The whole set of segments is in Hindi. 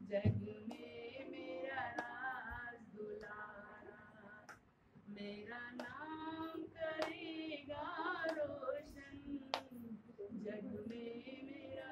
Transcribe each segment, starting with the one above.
जग में मेरा राज दुलारा, मेरा नाम करेगा रोशन, जग में मेरा।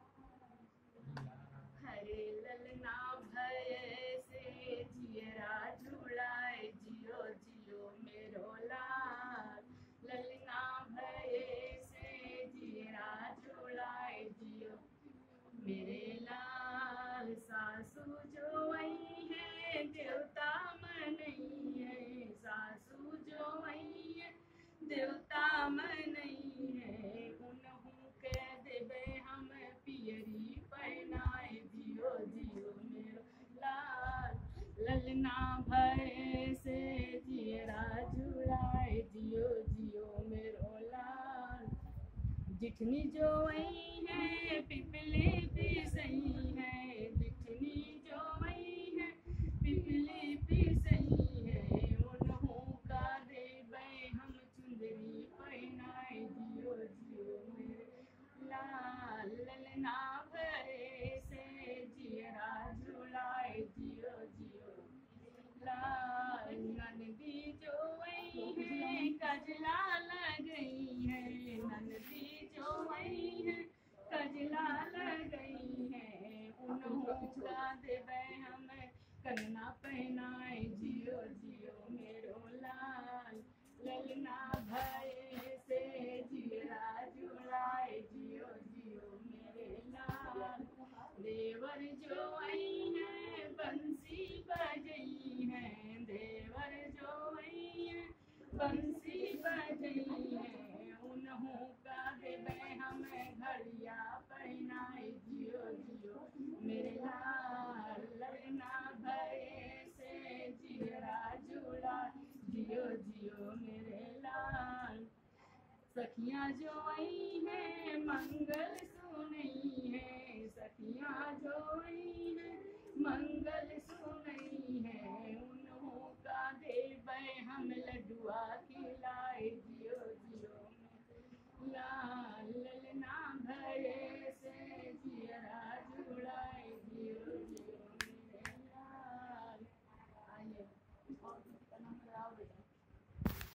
हरे ललना भय से जियरा जुड़ाए, जियो जियो मेरो लाल, ललना भय से जियरा जुड़ाए, जियो मेरे लाल। सासू जो वही है देवता मन नहीं है, सासू जो वही है देवता मन नहीं है, उन्हों के देवे हम पियरी पहनाए, जियो जियो मेरो लाल, ललना भय से जियरा जुड़ाए, जियो जियो मेरो लाल। जिठनी जो वही है पिपली भी सही है, जिठनी जो वही है पिपली भी सही है, उन्हों का देवे हम चुंदरी पहनाए, जियो जियो मेरे लाल, ललना भरे से जियरा जुड़ाए, जियो जियो लाल। नंदी जो वही है कजला लग गई है, नंदी जो वही है कजला लग गई है, उन्हों का देवे हमें कंगना पहनाए, जियो जियो मेरो लाल, ललना भय से जियरा जुड़ाए, जियो जियो मेरे लाल। देवर जो वही है बंसी बजई है, देवर जो वही है बंसी बजई है, उन्हों का देवे हमें घड़िया पहनाए, जियो जियो मेरे लाल, ललना भय से जियरा जुड़ा, जियो जियो मेरे लाल। सखियाँ जो वही है मंगल सुनई है, सखियाँ जो वही है मंगल